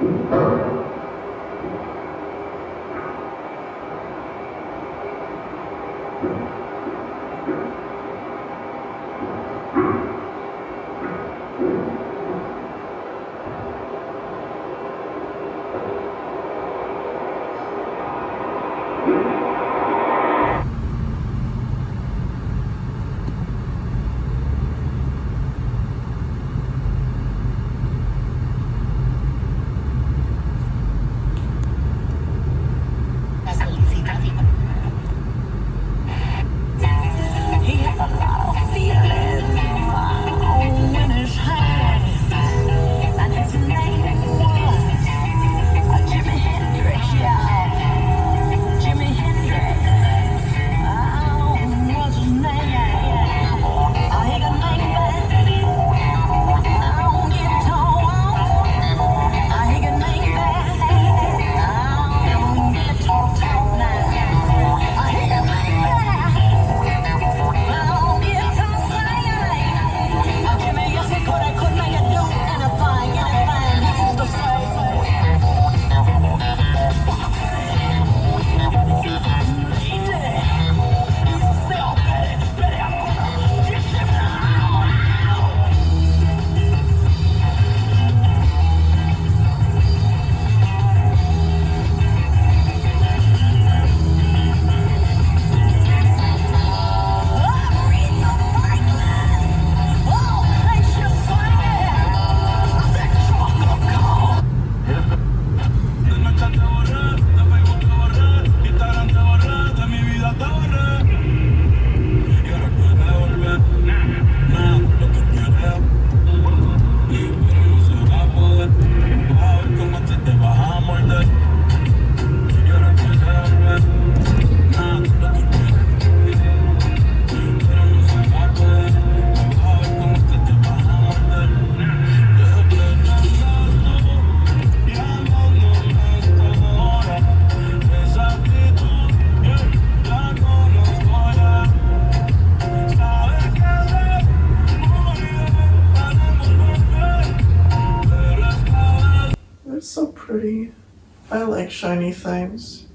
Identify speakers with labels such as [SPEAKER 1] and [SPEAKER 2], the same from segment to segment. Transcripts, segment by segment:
[SPEAKER 1] So pretty. I like shiny things.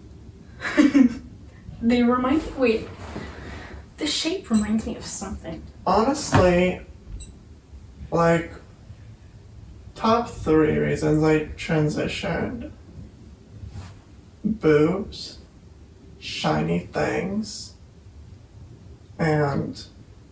[SPEAKER 2] They remind me, wait, the shape reminds me of something.
[SPEAKER 1] Honestly, like, top 3 reasons I transitioned: boobs, shiny things, and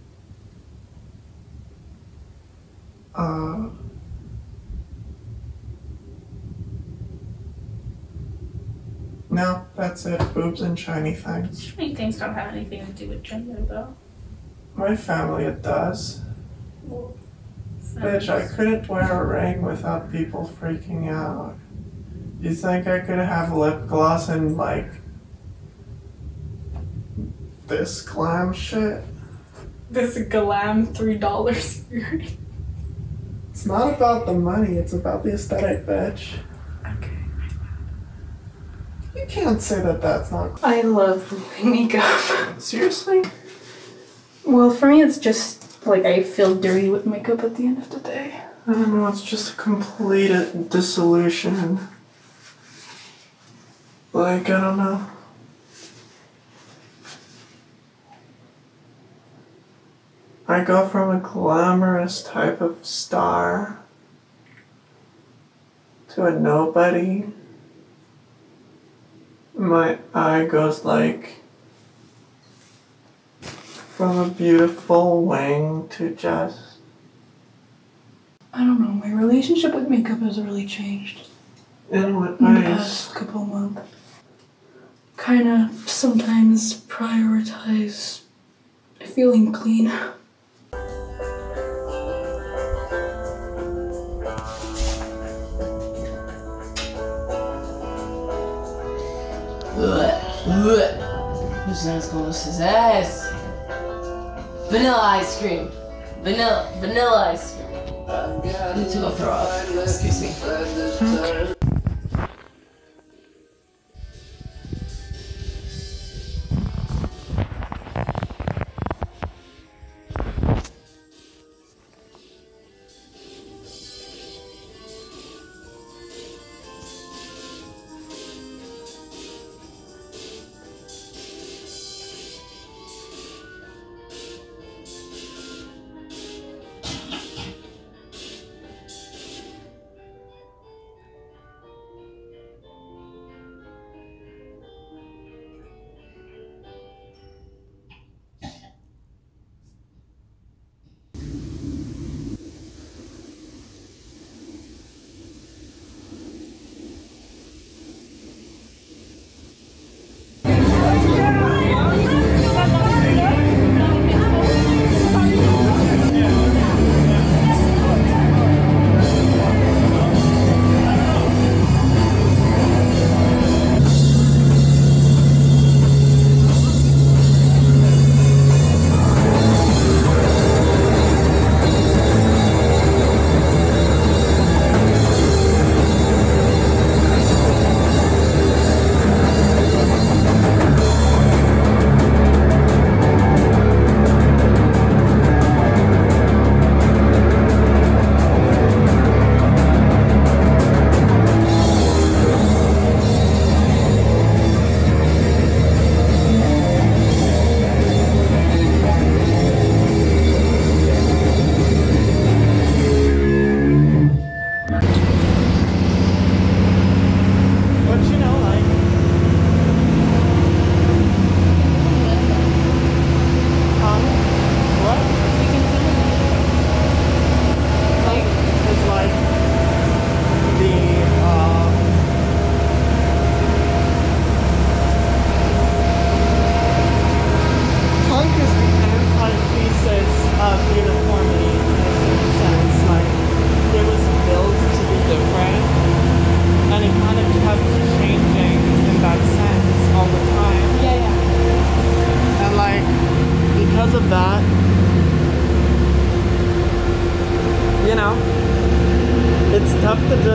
[SPEAKER 1] no, that's it. Boobs and shiny things.
[SPEAKER 2] Shiny things don't have anything to do with gender, though.
[SPEAKER 1] My family, it does.
[SPEAKER 2] Well,
[SPEAKER 1] Bitch, I couldn't wear a ring without people freaking out. You think I could have lip gloss and, like, this glam shit?
[SPEAKER 2] This glam $3 earring.
[SPEAKER 1] It's not about the money, it's about the aesthetic, bitch.
[SPEAKER 2] Okay.
[SPEAKER 1] You can't say that that's not.
[SPEAKER 2] I love removing makeup.
[SPEAKER 1] Seriously?
[SPEAKER 2] Well, for me, it's just like I feel dirty with makeup at the end of the day.
[SPEAKER 1] I don't know, it's just a complete dissolution. Like, I don't know. I go from a glamorous type of star to a nobody. My eye goes like from a beautiful wing to just...
[SPEAKER 2] I don't know, my relationship with makeup has really changed
[SPEAKER 1] In what
[SPEAKER 2] in the
[SPEAKER 1] ways?
[SPEAKER 2] past couple of months. Kinda sometimes prioritize feeling clean.
[SPEAKER 3] This sounds cool. This is ass. Vanilla ice cream. Vanilla ice cream. I need to go throw up. Excuse me.
[SPEAKER 1] Okay.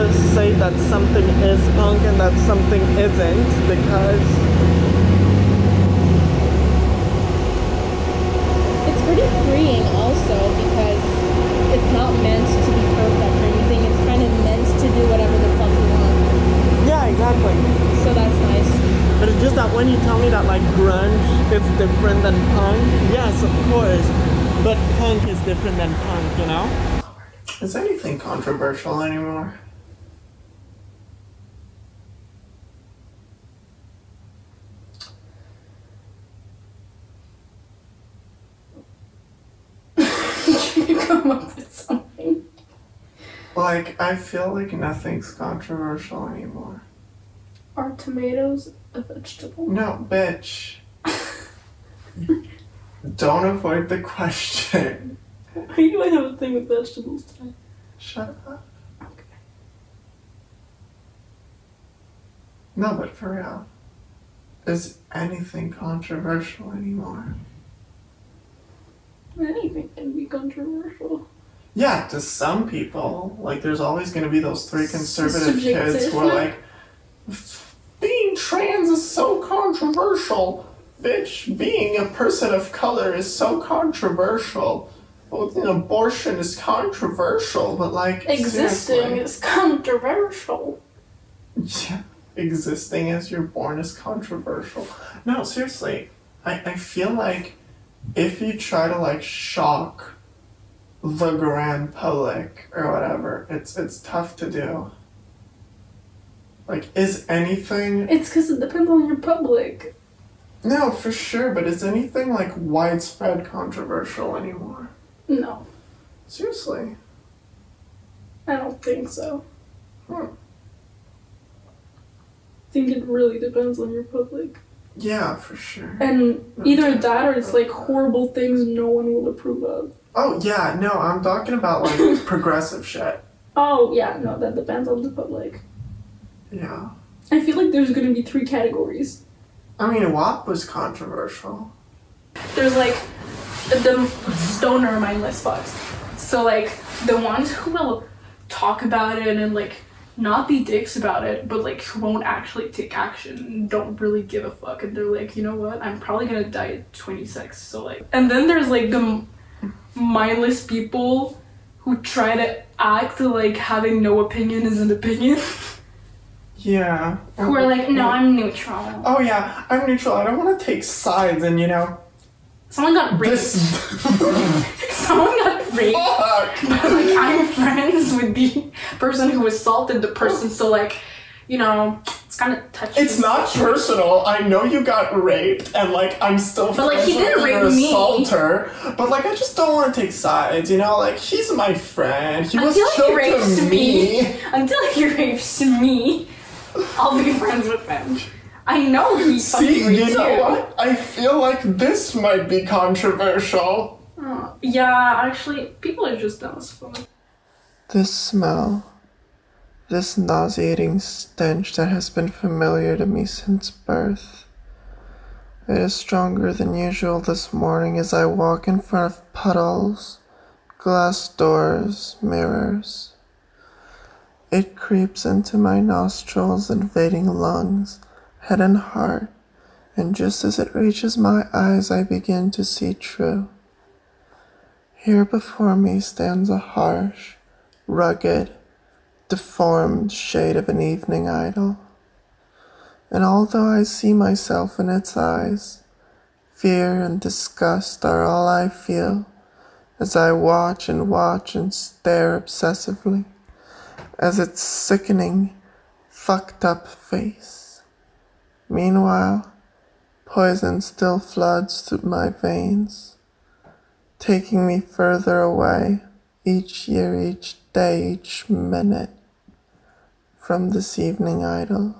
[SPEAKER 1] to say that something is punk and that something isn't, because
[SPEAKER 2] It's pretty freeing also because it's not meant to be perfect or anything. It's kind of meant to do whatever the fuck you want.
[SPEAKER 1] yeah, exactly.
[SPEAKER 2] So that's nice.
[SPEAKER 1] But it's just that when you tell me that like grunge is different than punk, yes, of course, but punk is different than punk, you know? Is anything controversial anymore?
[SPEAKER 2] Can you come up with something?
[SPEAKER 1] Like, I feel like nothing's controversial anymore.
[SPEAKER 2] Are tomatoes a vegetable?
[SPEAKER 1] No, bitch. Don't avoid the question.
[SPEAKER 2] Why do I have a thing with vegetables today?
[SPEAKER 1] Shut up.
[SPEAKER 2] Okay.
[SPEAKER 1] No, but for real. Is anything controversial anymore?
[SPEAKER 2] Anything can be controversial.
[SPEAKER 1] Yeah, to some people. Like, there's always going to be those three conservative
[SPEAKER 2] Subjective.
[SPEAKER 1] kids who are like, being trans is so controversial. Bitch, being a person of color is so controversial. Well, abortion is controversial, but like,
[SPEAKER 2] Existing
[SPEAKER 1] seriously.
[SPEAKER 2] is controversial.
[SPEAKER 1] Yeah, existing as you're born is controversial. No, seriously, I feel like if you try to like shock the grand public or whatever, it's tough to do. Like, is anything...
[SPEAKER 2] It's because it depends on your public.
[SPEAKER 1] No, for sure, but is anything like widespread controversial anymore?
[SPEAKER 2] No,
[SPEAKER 1] Seriously?
[SPEAKER 2] I don't think so.
[SPEAKER 1] Hmm.
[SPEAKER 2] I think it really depends on your public.
[SPEAKER 1] Yeah, for sure.
[SPEAKER 2] And either that or it's like horrible things no one will approve of.
[SPEAKER 1] Oh, yeah, no, I'm talking about like progressive shit.
[SPEAKER 2] Oh, yeah, no, that depends on the public.
[SPEAKER 1] Yeah.
[SPEAKER 2] I feel like there's gonna be 3 categories.
[SPEAKER 1] I mean, WAP was controversial.
[SPEAKER 2] There's like the stoner mindless fucks. So like the ones who will talk about it and like not be dicks about it, but like who won't actually take action and don't really give a fuck, and they're like, you know what, I'm probably gonna die at 26, so like. And then there's like the mindless people who try to act like having no opinion is an opinion.
[SPEAKER 1] Yeah.
[SPEAKER 2] Who are like, no, I'm neutral.
[SPEAKER 1] Oh yeah, I'm neutral. I don't want to take sides, and you know.
[SPEAKER 2] Someone got raped. Someone got raped.
[SPEAKER 1] Fuck.
[SPEAKER 2] But like, I'm friends with the person who assaulted the person, so like, you know, it's kind of touchy.
[SPEAKER 1] It's not personal. I know you got raped, and like I'm still
[SPEAKER 2] But, like, he
[SPEAKER 1] friends
[SPEAKER 2] didn't
[SPEAKER 1] with your
[SPEAKER 2] rape me.
[SPEAKER 1] assaulter. But like I just don't want to take sides, you know? Like he's my friend. He was
[SPEAKER 2] Until he
[SPEAKER 1] choked
[SPEAKER 2] rapes
[SPEAKER 1] to me.
[SPEAKER 2] Until he rapes me, I'll be friends with him. I know he fucking
[SPEAKER 1] See,
[SPEAKER 2] raped
[SPEAKER 1] you know what? I feel like this might be controversial.
[SPEAKER 2] Yeah, actually, people are just dumb as fuck.
[SPEAKER 1] This smell, this nauseating stench that has been familiar to me since birth. It is stronger than usual this morning as I walk in front of puddles, glass doors, mirrors. It creeps into my nostrils, invading lungs, head and heart, and just as it reaches my eyes, I begin to see true. Here before me stands a harsh, rugged, deformed shade of an evening idol. And although I see myself in its eyes, fear and disgust are all I feel as I watch and stare obsessively as its sickening, fucked up face. Meanwhile, poison still floods through my veins, taking me further away each year, each day, each minute from this evening idol.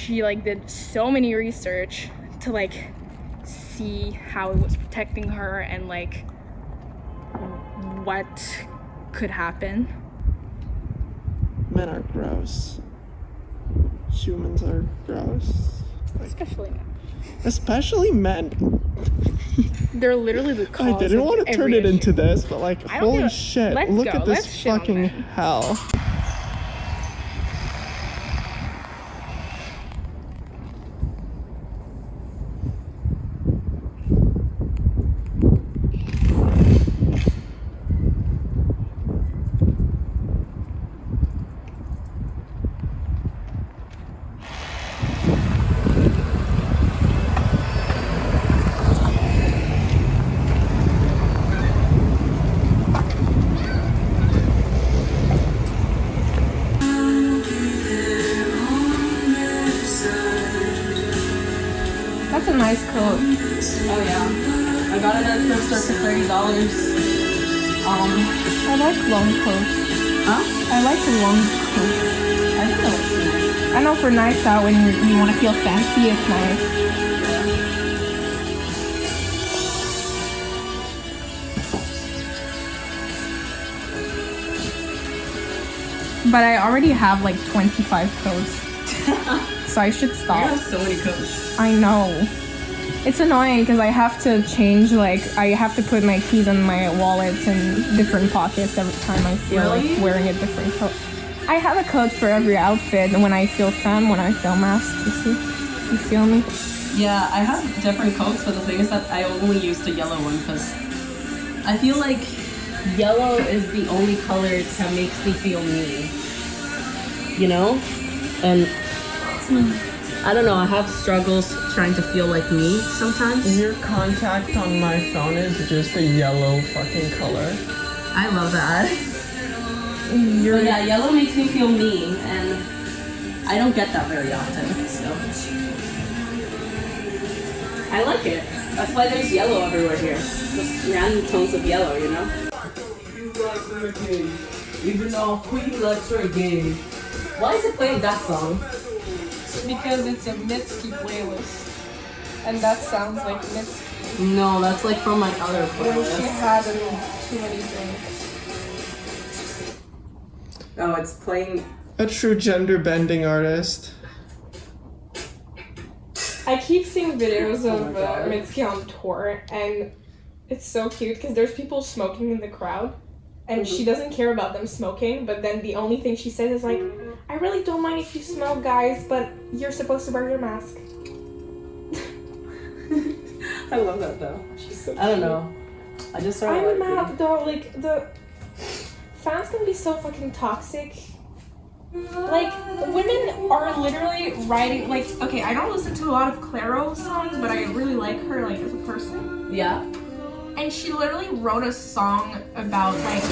[SPEAKER 2] she like did so many research to like see how it was protecting her and like what could happen.
[SPEAKER 1] Men are gross. Humans are gross. Like,
[SPEAKER 2] Especially men.
[SPEAKER 1] especially men.
[SPEAKER 2] They're literally the cause
[SPEAKER 1] I didn't
[SPEAKER 2] of
[SPEAKER 1] want to turn
[SPEAKER 2] every
[SPEAKER 1] it into
[SPEAKER 2] issue.
[SPEAKER 1] this, but like,
[SPEAKER 2] I don't
[SPEAKER 1] holy
[SPEAKER 2] give a-
[SPEAKER 1] shit,
[SPEAKER 2] let's
[SPEAKER 1] look
[SPEAKER 2] go,
[SPEAKER 1] at
[SPEAKER 2] let's
[SPEAKER 1] this
[SPEAKER 2] shit on
[SPEAKER 1] fucking
[SPEAKER 2] men.
[SPEAKER 1] hell.
[SPEAKER 2] That's a nice coat.
[SPEAKER 3] Oh yeah. I got it at thrift store for $30.
[SPEAKER 2] I like long coats.
[SPEAKER 3] Huh?
[SPEAKER 2] I like long coats.
[SPEAKER 3] I think that looks nice.
[SPEAKER 2] I know for nights out when you want to feel fancy, it's nice. But I already have like 25 coats. So I should
[SPEAKER 3] You
[SPEAKER 2] stop.
[SPEAKER 3] have so many coats.
[SPEAKER 2] I know. It's annoying because I have to change, like, I have to put my keys in my wallets in different pockets every time I feel
[SPEAKER 3] Really?
[SPEAKER 2] like wearing a different coat. I have a coat for every outfit when I feel femme, when I feel masked, you see? You feel me?
[SPEAKER 3] Yeah, I have different coats, but the thing is that I only use the yellow one because I feel like yellow is the only color that makes me feel me. You know? And I don't know, I have struggles trying to feel like me sometimes.
[SPEAKER 1] Your contact on my phone is just a yellow fucking color.
[SPEAKER 3] I love that. But yeah, yellow makes me feel me, and I don't get that very often, so. I like it. That's why there's yellow everywhere here. Just random tones of yellow, you know? Even though Queen likes reggae. Why is it playing that song?
[SPEAKER 2] Because it's a Mitski playlist. And that sounds like Mitski.
[SPEAKER 3] No, that's like from my other playlist.
[SPEAKER 2] had too many drinks.
[SPEAKER 3] Oh, it's playing.
[SPEAKER 1] A true gender bending artist.
[SPEAKER 2] I keep seeing videos
[SPEAKER 3] Oh
[SPEAKER 2] of
[SPEAKER 3] my God.
[SPEAKER 2] Mitski on tour, and it's so cute because there's people smoking in the crowd, and she doesn't care about them smoking, but then the only thing she says is like, I really don't mind if you smoke, guys, but you're supposed to wear your mask.
[SPEAKER 3] I love that though.
[SPEAKER 2] She's so
[SPEAKER 3] I don't know. I just sort of
[SPEAKER 2] I'm
[SPEAKER 3] like
[SPEAKER 2] mad though, like, the fans can be so fucking toxic. Like, women are literally writing, like, okay, I don't listen to a lot of Clairo songs, but I really like her, like, as a person.
[SPEAKER 3] it. Yeah.
[SPEAKER 2] And she literally wrote a song about, like,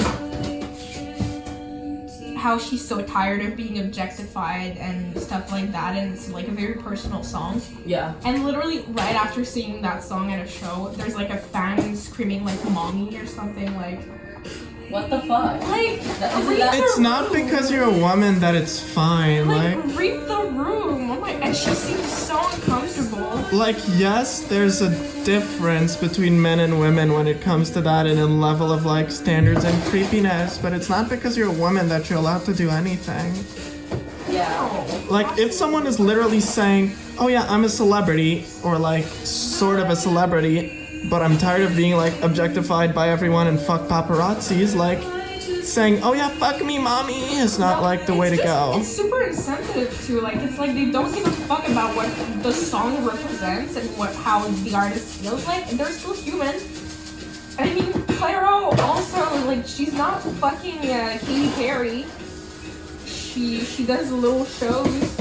[SPEAKER 2] how she's so tired of being objectified and stuff like that, and it's, like, a very personal song.
[SPEAKER 3] Yeah.
[SPEAKER 2] And literally, right after singing that song at a show, there's, like, a fan screaming, like, mommy or something, like...
[SPEAKER 3] What the fuck?
[SPEAKER 2] Like,
[SPEAKER 3] Isn't
[SPEAKER 2] read
[SPEAKER 3] that-
[SPEAKER 2] the
[SPEAKER 1] It's not
[SPEAKER 2] room.
[SPEAKER 1] because you're a woman that it's fine.
[SPEAKER 2] Like,
[SPEAKER 1] Like,
[SPEAKER 2] read the room. Oh my, and she seems so uncomfortable.
[SPEAKER 1] yes, there's a difference between men and women when it comes to that and a level of like standards and creepiness, but it's not because you're a woman that you're allowed to do anything.
[SPEAKER 3] Yeah.
[SPEAKER 1] Like, if someone is literally saying, oh yeah, I'm a celebrity, or like, sort of a celebrity, but I'm tired of being like objectified by everyone and fuck paparazzis, like, saying, oh yeah, fuck me, mommy, is not like the way to go.
[SPEAKER 2] It's super insensitive too. Like, it's like they don't give a fuck about what the song represents and how the artist feels like. And they're still human. I mean, Clairo also, like, she's not fucking Katy Perry. She does little shows.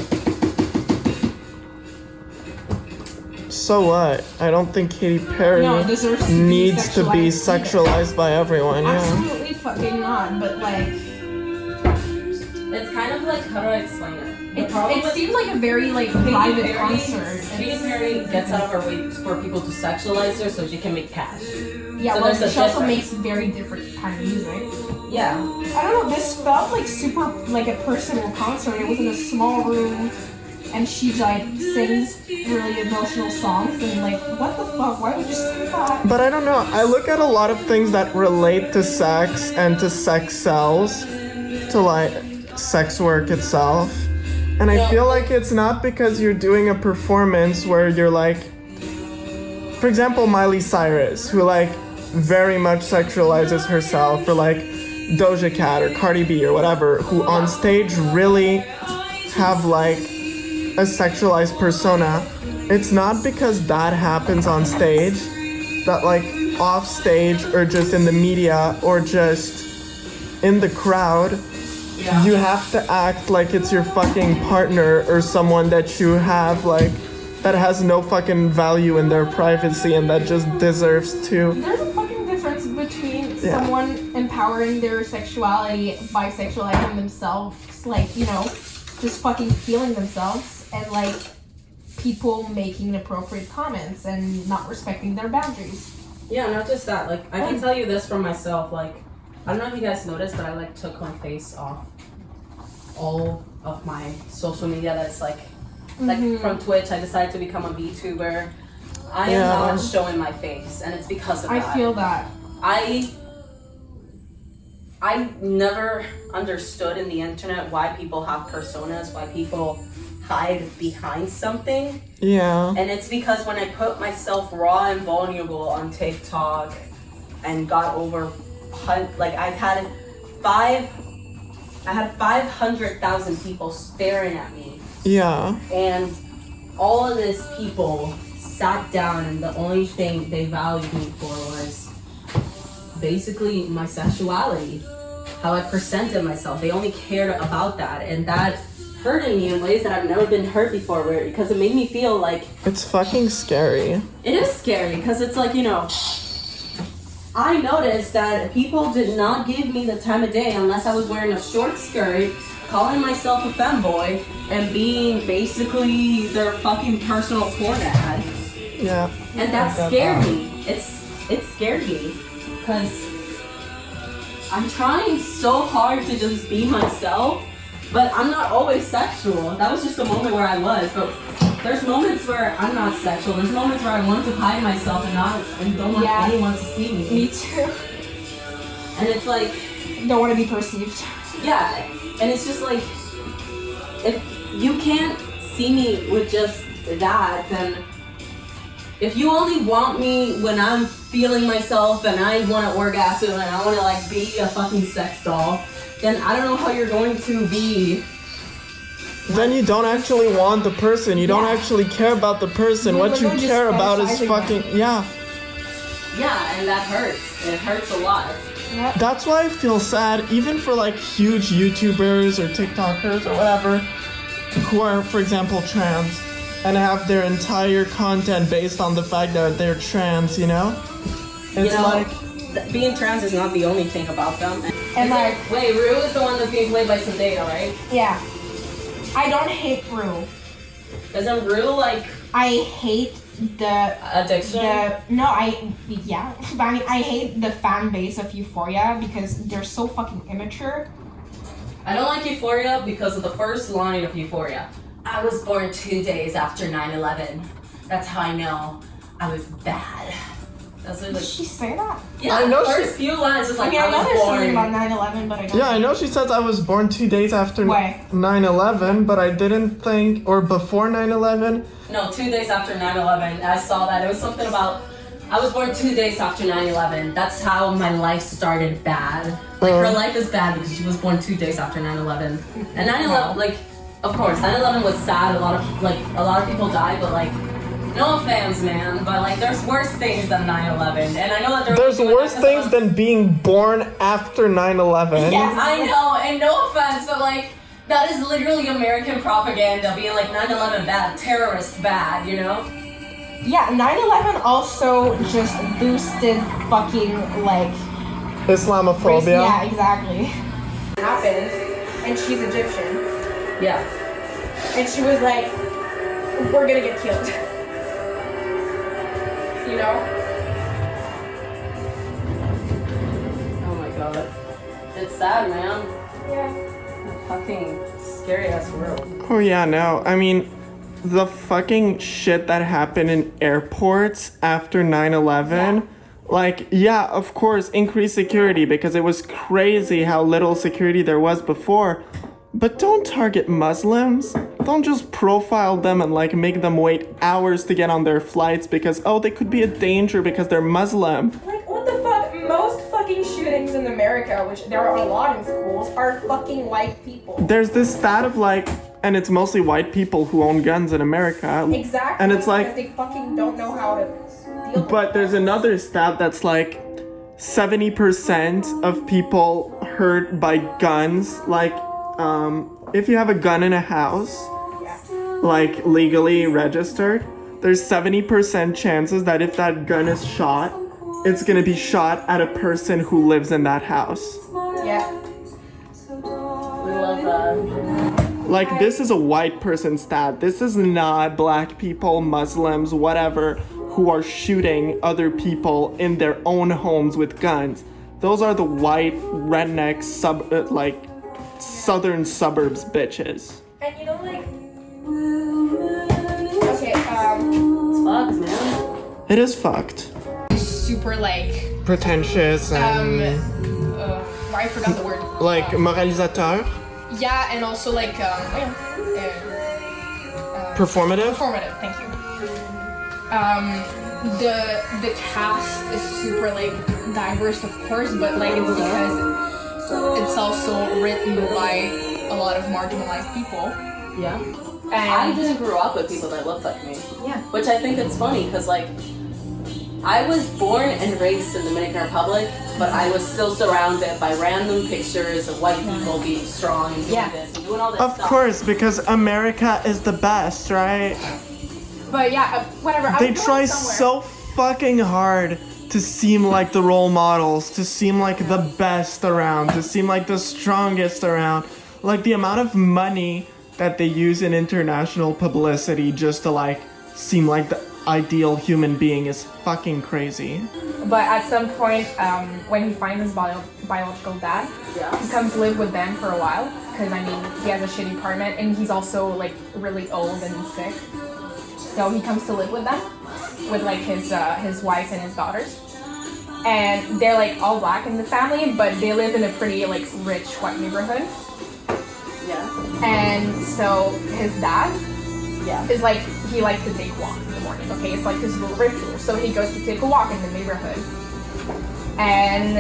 [SPEAKER 1] So what? I don't think Katy Perry
[SPEAKER 2] No, it deserves to be
[SPEAKER 1] needs to be
[SPEAKER 2] sexualized
[SPEAKER 1] sexualized by everyone, yeah.
[SPEAKER 2] Absolutely fucking not. But like,
[SPEAKER 3] It's kind of like, how do I explain it? The problem
[SPEAKER 2] it
[SPEAKER 3] with
[SPEAKER 2] seemed like a very like private concert.
[SPEAKER 3] Katy Perry gets out of her way for people to sexualize her so she can make cash.
[SPEAKER 2] Yeah,
[SPEAKER 3] So
[SPEAKER 2] well,
[SPEAKER 3] there's a
[SPEAKER 2] she also
[SPEAKER 3] difference.
[SPEAKER 2] makes very different kind of music.
[SPEAKER 3] Yeah.
[SPEAKER 2] I don't know, this felt like super, like a personal concert. It was in a small room.
[SPEAKER 4] and she like sings really emotional songs and like what the fuck? Why would you sing that?
[SPEAKER 1] But I don't know. I look at a lot of things that relate to sex and to sex sells, to like sex work itself. And I feel like it's not because you're doing a performance where you're like, for example, Miley Cyrus, who like very much sexualizes herself, or like Doja Cat or Cardi B or whatever, who on stage really have like a sexualized persona. It's not because that happens on stage, that like off stage or just in the media or just in the crowd, you have to act like it's your fucking partner or someone that you have like that has no fucking value in their privacy and that just deserves to.
[SPEAKER 4] There's a fucking difference between someone empowering their sexuality by sexualizing themselves, like, you know, just fucking feeling themselves, and like people making inappropriate comments and not respecting their boundaries.
[SPEAKER 3] Yeah, not just that. Like, I can tell you this from myself. Like, I don't know if you guys noticed, but I like took my face off all of my social media. That's like from Twitch. I decided to become a VTuber. I am not showing my face, and it's because of that.
[SPEAKER 4] I feel that.
[SPEAKER 3] I never understood in the internet why people have personas, why people hide behind something.
[SPEAKER 1] Yeah.
[SPEAKER 3] And it's because when I put myself raw and vulnerable on TikTok and got over, like I had 500,000 people staring at me.
[SPEAKER 1] Yeah.
[SPEAKER 3] And all of these people sat down, and the only thing they valued me for was basically my sexuality, how I presented myself. They only cared about that, and that hurted me in ways that I've never been hurt before, because it made me feel like
[SPEAKER 1] it's fucking scary.
[SPEAKER 3] It is scary because it's like, you know, I noticed that people did not give me the time of day unless I was wearing a short skirt, calling myself a femboy, and being basically their fucking personal porn ad.
[SPEAKER 1] Yeah.
[SPEAKER 3] And that scared me. It scared me because I'm trying so hard to just be myself, but I'm not always sexual. That was just a moment where I was, but there's moments where I'm not sexual. There's moments where I want to hide myself and don't want anyone to see me.
[SPEAKER 4] Me too.
[SPEAKER 3] And it's like,
[SPEAKER 4] don't want to be perceived.
[SPEAKER 3] Yeah, and it's just like, if you can't see me with just that, then if you only want me when I'm feeling myself and I want to orgasm and I want to like be a fucking sex doll, then I don't know how you're going to be.
[SPEAKER 1] Then you don't actually want the person. You don't actually care about the person. What you care about is fucking
[SPEAKER 3] Yeah, and that hurts. It hurts a lot.
[SPEAKER 1] That's why I feel sad, even for like huge YouTubers or TikTokers or whatever, who are, for example, trans, and have their entire content based on the fact that they're trans, you know? It's like...
[SPEAKER 3] being trans is not the only thing about them.
[SPEAKER 4] And like...
[SPEAKER 3] Wait, Rue is the one that's being played by Zendaya, right?
[SPEAKER 4] Yeah. I don't hate Rue.
[SPEAKER 3] Isn't Rue like...
[SPEAKER 4] I hate the...
[SPEAKER 3] addiction?
[SPEAKER 4] No, yeah. But I mean, I hate the fan base of Euphoria because they're so fucking immature.
[SPEAKER 3] I don't like Euphoria because of the first line of Euphoria. I was born 2 days after 9/11. That's how I know I was bad. That's like,
[SPEAKER 4] did she say that?
[SPEAKER 3] Yeah,
[SPEAKER 1] I know
[SPEAKER 3] the first few lines is like,
[SPEAKER 4] I know there's something
[SPEAKER 3] born.
[SPEAKER 4] about 9/11, but I don't.
[SPEAKER 1] Yeah, I know she says I was born 2 days after
[SPEAKER 4] Why?
[SPEAKER 1] 9/11, but I didn't think, or before 9/11.
[SPEAKER 3] No, 2 days after 9/11. I saw that. It was something about, I was born 2 days after 9/11. That's how my life started bad. Like, her life is bad because she was born 2 days after 9/11. And 9/11, like, of course, 9/11 was sad. A lot of people died, but like, no offense, man, but like, there's worse things than 9/11. And I know that
[SPEAKER 1] there's worse things than being born after 9/11.
[SPEAKER 3] Yeah, I know, and no offense, but like, that is literally American propaganda, being like 9/11 bad, terrorist bad, you know?
[SPEAKER 4] Yeah, 9/11 also just boosted fucking like
[SPEAKER 1] Islamophobia.
[SPEAKER 4] Yeah, exactly. It happened, and she's Egyptian.
[SPEAKER 3] Yeah.
[SPEAKER 4] And she was like, we're gonna get killed. You know?
[SPEAKER 3] Oh my god. It's sad, man.
[SPEAKER 4] Yeah.
[SPEAKER 3] A fucking scary ass world.
[SPEAKER 1] Oh yeah, no. I mean, the fucking shit that happened in airports after 9/11. Like, yeah, of course, increased security because it was crazy how little security there was before. But don't target Muslims. Don't just profile them and like make them wait hours to get on their flights because, oh, they could be a danger because they're Muslim.
[SPEAKER 4] Like, what the fuck? Most fucking shootings in America, which there are a lot in schools, are fucking white people.
[SPEAKER 1] There's this stat of like, and it's mostly white people who own guns in America.
[SPEAKER 4] Exactly.
[SPEAKER 1] And it's like,
[SPEAKER 4] because they fucking don't know how to deal with
[SPEAKER 1] but there's another stat that's like 70% of people hurt by guns, like, if you have a gun in a house, like legally registered, there's 70% chances that if that gun is shot, it's gonna be shot at a person who lives in that house.
[SPEAKER 4] Yeah.
[SPEAKER 3] We love that.
[SPEAKER 1] Like, this is a white person stat. This is not black people, Muslims, whatever, who are shooting other people in their own homes with guns. Those are the white redneck southern suburbs bitches.
[SPEAKER 4] And you know, like, okay,
[SPEAKER 3] It's fucked, man.
[SPEAKER 1] It is fucked.
[SPEAKER 4] super like,
[SPEAKER 1] Pretentious and
[SPEAKER 4] I forgot the word.
[SPEAKER 1] like moralisateur,
[SPEAKER 4] Yeah, and also like,
[SPEAKER 1] performative.
[SPEAKER 4] performative. Thank you. The cast is super like diverse, of course, but like it's because it's also written by a lot of marginalized people.
[SPEAKER 3] Yeah.
[SPEAKER 4] And
[SPEAKER 3] I didn't grow up with people that looked like me.
[SPEAKER 4] Yeah.
[SPEAKER 3] Which I think it's funny because, like, I was born and raised in the Dominican Republic, but I was still surrounded by random pictures of white people being strong and doing this and doing all this
[SPEAKER 1] Of
[SPEAKER 3] stuff.
[SPEAKER 1] course, because America is the best, right?
[SPEAKER 4] But yeah, whatever.
[SPEAKER 1] They try so fucking hard to seem like the role models, to seem like the best around, to seem like the strongest around. Like, the amount of money that they use in international publicity just to like seem like the ideal human being is fucking crazy.
[SPEAKER 4] But at some point, when he finds his biological dad, he comes live with them for a while. Because, I mean, he has a shitty apartment and he's also, like, really old and sick. So he comes to live with them, with, like, his wife and his daughters. And they're, like, all black in the family, but they live in a pretty, like, rich white neighborhood.
[SPEAKER 3] Yeah.
[SPEAKER 4] And so his dad
[SPEAKER 3] Yeah.
[SPEAKER 4] is, like, he likes to take walks in the morning, okay? It's like his little ritual. So he goes to take a walk in the neighborhood. And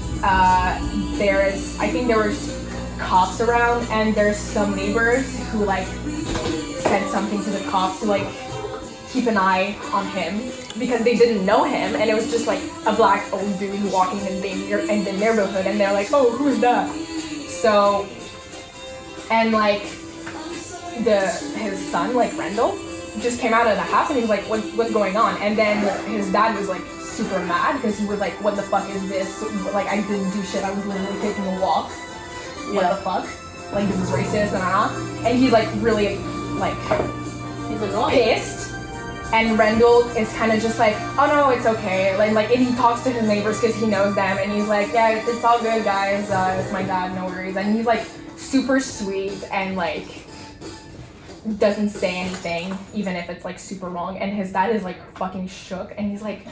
[SPEAKER 4] I think there was cops around, and there's some neighbors who, like, said something to the cops to, like, keep an eye on him because they didn't know him, and it was just, like, a black old dude walking in the neighborhood, and they're like, oh, who's that? So, and, like, his son, like, Rendell, just came out of the house, and he was like, what's going on? And then his dad was, like, super mad because he was like, what the fuck is this? Like, I didn't do shit, I was literally taking a walk. What the fuck? Like, this is racist, and he's, like, really, like,
[SPEAKER 3] He's annoyed.
[SPEAKER 4] pissed. And Rendell is kind of just like, oh no, it's okay. And he talks to his neighbors because he knows them, and he's like, yeah, it's all good, guys. It's my dad, no worries. And he's like super sweet and like doesn't say anything, even if it's like super wrong. And his dad is like fucking shook, and he's like,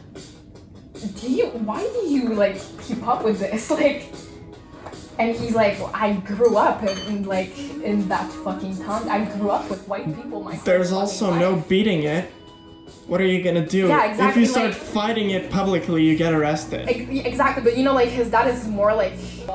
[SPEAKER 4] why do you like keep up with this? Like, and he's like, well, I grew up in that fucking town. I grew up with white people.
[SPEAKER 1] There's also no beating it. What are you gonna do?
[SPEAKER 4] Yeah, exactly,
[SPEAKER 1] If you start fighting it publicly, you get arrested.
[SPEAKER 4] Exactly, but you know, like, his dad is more like...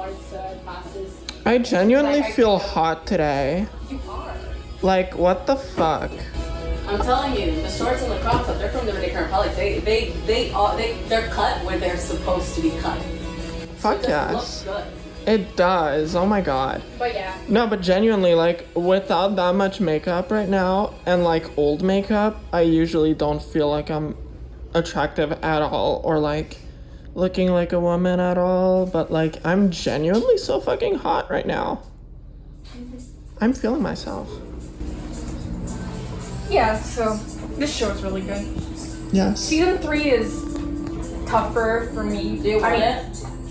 [SPEAKER 1] I genuinely feel hot today.
[SPEAKER 4] You are.
[SPEAKER 1] Like, what the fuck?
[SPEAKER 3] I'm telling you, the shorts and the crop top, they're from the Dominican Republic. They're cut where they're supposed to be cut.
[SPEAKER 1] Fuck
[SPEAKER 3] It just
[SPEAKER 1] yes.
[SPEAKER 3] looks good.
[SPEAKER 1] It does, oh my god.
[SPEAKER 4] But yeah.
[SPEAKER 1] No, but genuinely, like, without that much makeup right now, and like old makeup, I usually don't feel like I'm attractive at all, or like looking like a woman at all, but like, I'm genuinely so fucking hot right now. I'm feeling myself.
[SPEAKER 4] Yeah, so this show is really good.
[SPEAKER 1] Yes.
[SPEAKER 4] Season 3 is tougher for me.
[SPEAKER 3] Do you want it?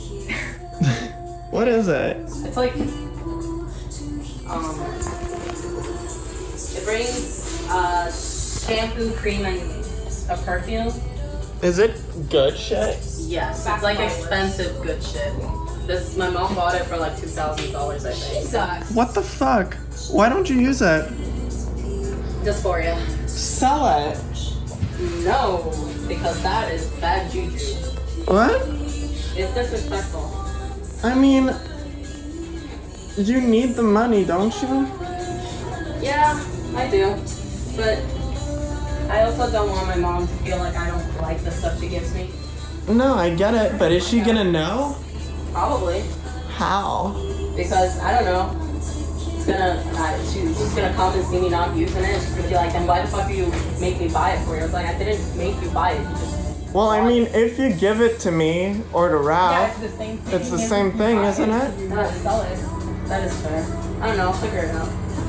[SPEAKER 1] What is it?
[SPEAKER 3] It's like, it brings, shampoo, cream, and a perfume.
[SPEAKER 1] Is it good shit?
[SPEAKER 3] Yes, it's like expensive good shit. My mom bought it for like $2,000, I think.
[SPEAKER 4] Jesus.
[SPEAKER 1] What the fuck? Why don't you use it?
[SPEAKER 3] Dysphoria.
[SPEAKER 1] Sell it.
[SPEAKER 3] No, because that is bad juju.
[SPEAKER 1] What?
[SPEAKER 3] It's disrespectful.
[SPEAKER 1] I mean, you need the money, don't you?
[SPEAKER 3] Yeah, I do. But I also don't want my mom to feel like I don't like the stuff she gives me.
[SPEAKER 1] No, I get it, but is she gonna know?
[SPEAKER 3] Probably.
[SPEAKER 1] How?
[SPEAKER 3] Because, I don't know. She's just gonna come and see me not using it. She's gonna be like, then why the fuck do you make me buy it for you? I was like, I didn't make you buy it. You just
[SPEAKER 1] Well, I mean, if you give it to me or to
[SPEAKER 4] Yeah,
[SPEAKER 1] Ralph,
[SPEAKER 4] it's the same thing.
[SPEAKER 1] it's the same thing, isn't it?
[SPEAKER 3] not sell it. That is fair. I don't know. I'll figure it out.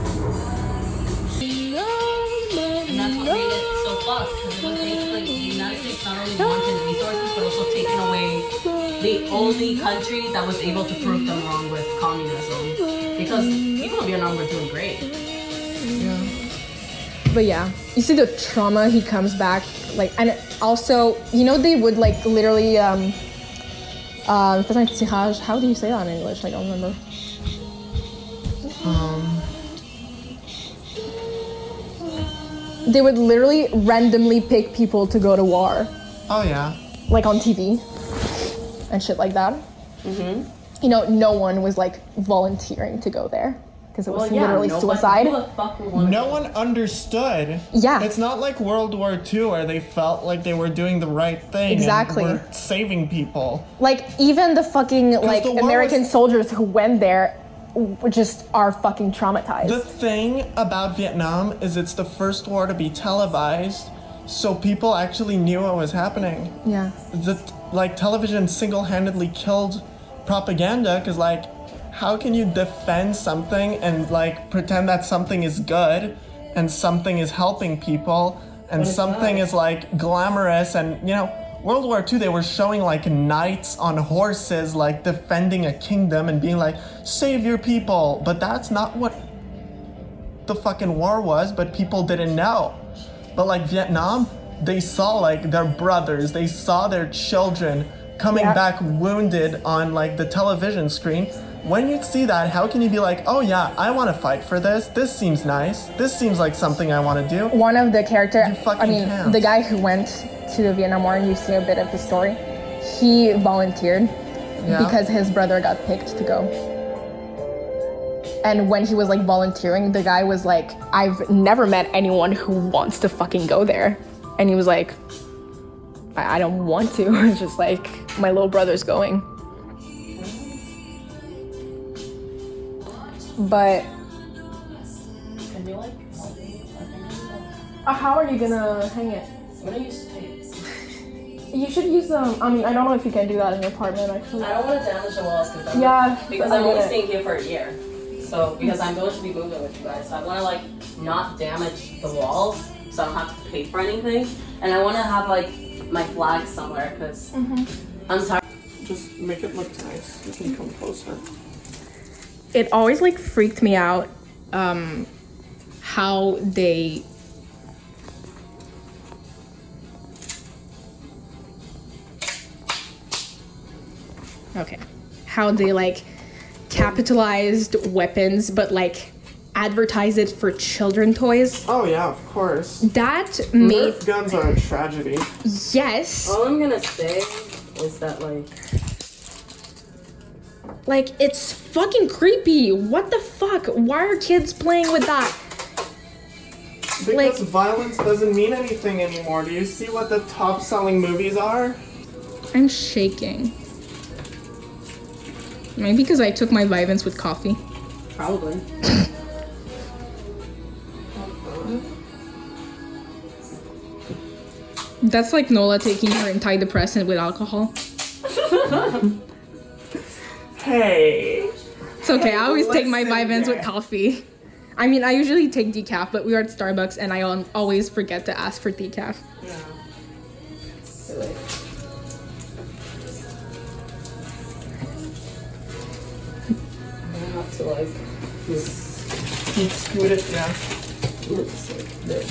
[SPEAKER 3] And that's what made it so fucked. Because it was basically the United States not only wanted resources, but also taking away the only country that was able to prove them wrong with communism. Because people of Vietnam were doing great.
[SPEAKER 4] But yeah, you see the trauma. He comes back, like, and also, you know, they would like literally, how do you say that in English? I don't remember. They would literally randomly pick people to go to war,
[SPEAKER 1] Oh, yeah.
[SPEAKER 4] like on TV and shit like that.
[SPEAKER 3] Mm-hmm.
[SPEAKER 4] You know, no one was like volunteering to go there because it was literally suicide.
[SPEAKER 1] No one understood.
[SPEAKER 4] Yeah.
[SPEAKER 1] It's not like World War II where they felt like they were doing the right thing.
[SPEAKER 4] Exactly.
[SPEAKER 1] And were saving people.
[SPEAKER 4] Like, even the fucking, like,
[SPEAKER 1] the war
[SPEAKER 4] American
[SPEAKER 1] was-
[SPEAKER 4] soldiers who went there just are fucking traumatized.
[SPEAKER 1] The thing about Vietnam is it's the first war to be televised, so people actually knew what was happening.
[SPEAKER 4] Yeah.
[SPEAKER 1] Television single-handedly killed propaganda, because, like, how can you defend something and, like, pretend that something is good and something is helping people and something is, like, glamorous and, you know, World War II, they were showing, like, knights on horses, like, defending a kingdom and being like, save your people. But that's not what the fucking war was, but people didn't know. But, like, Vietnam, they saw, like, their brothers, they saw their children coming back wounded on, like, the television screen. When you see that, how can you be like, oh yeah, I want to fight for this. This seems nice. This seems like something I want to do.
[SPEAKER 4] One of the characters,
[SPEAKER 1] can't.
[SPEAKER 4] the guy who went to the Vietnam War, and you see a bit of his story, he volunteered because his brother got picked to go. And when he was, like, volunteering, the guy was like, I've never met anyone who wants to fucking go there. And he was like, I don't want to. It's just like, my little brother's going. But
[SPEAKER 3] Can you, like, help me?
[SPEAKER 4] how are you gonna hang it?
[SPEAKER 3] I'm gonna use tape.
[SPEAKER 4] You should use I mean, I don't know if you can do that in your apartment, actually.
[SPEAKER 3] I don't want to damage the walls because
[SPEAKER 4] Yeah,
[SPEAKER 3] I'm only staying here for a year. So because I'm going to be moving with you guys, so I want to, like, not damage the walls, so I don't have to pay for anything, and I want to have, like, my flag somewhere because I'm tired.
[SPEAKER 1] Just make it look nice. You can come closer.
[SPEAKER 4] It always, like, freaked me out how they like capitalized weapons but like advertise it for children toys.
[SPEAKER 1] Oh yeah, of course.
[SPEAKER 4] That made
[SPEAKER 1] Nerf guns are a tragedy.
[SPEAKER 4] yes.
[SPEAKER 3] All I'm gonna say is that,
[SPEAKER 4] Like, it's fucking creepy. What the fuck? Why are kids playing with that?
[SPEAKER 1] Because violence doesn't mean anything anymore. Do you see what the top selling movies are?
[SPEAKER 4] I'm shaking. Maybe because I took my Vyvanse with coffee.
[SPEAKER 3] probably.
[SPEAKER 4] That's like Nola taking her antidepressant with alcohol.
[SPEAKER 1] Hey.
[SPEAKER 4] It's okay, I always take my
[SPEAKER 1] listen
[SPEAKER 4] Vyvanse
[SPEAKER 1] here.
[SPEAKER 4] with coffee. I mean, I usually take decaf, but we are at Starbucks and I always forget to ask for decaf.
[SPEAKER 3] Yeah. I have to, like,
[SPEAKER 1] Scoot it, yeah.
[SPEAKER 3] Yeah, just like there.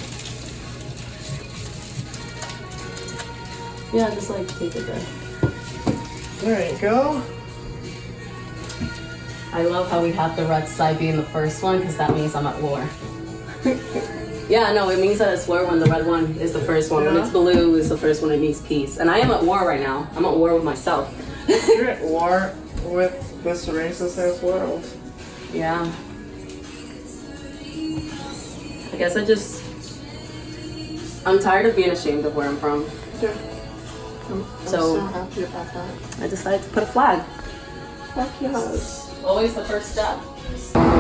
[SPEAKER 3] Yeah, just like take it there.
[SPEAKER 1] There you go.
[SPEAKER 3] I love how we have the red side being the first one because that means I'm at war. Yeah, no, it means that it's war when the red one is the first one. When it's blue, is the first one. It means peace. And I am at war right now. I'm at war with myself.
[SPEAKER 1] You're at war with this racist ass world.
[SPEAKER 3] Yeah. I guess I'm tired of being ashamed of where I'm from.
[SPEAKER 1] Yeah. I'm
[SPEAKER 3] So
[SPEAKER 1] so happy about that.
[SPEAKER 3] I decided to put a flag.
[SPEAKER 1] Fuck yes.
[SPEAKER 3] Always the first step.